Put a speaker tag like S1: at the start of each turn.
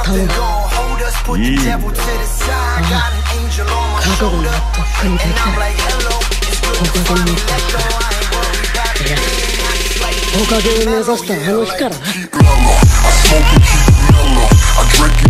S1: 頼む。いいんだ。ああ、覚悟がとっくにできた。おかげになった日から。いや、おかげを目指したあの日からな。